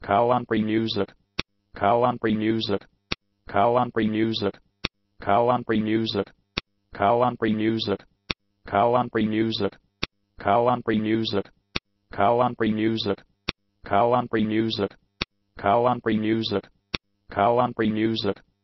countrymusic, countrymusic, countrymusic, countrymusic, countrymusic, countrymusic, countrymusic, countrymusic, countrymusic, countrymusic, countrymusic,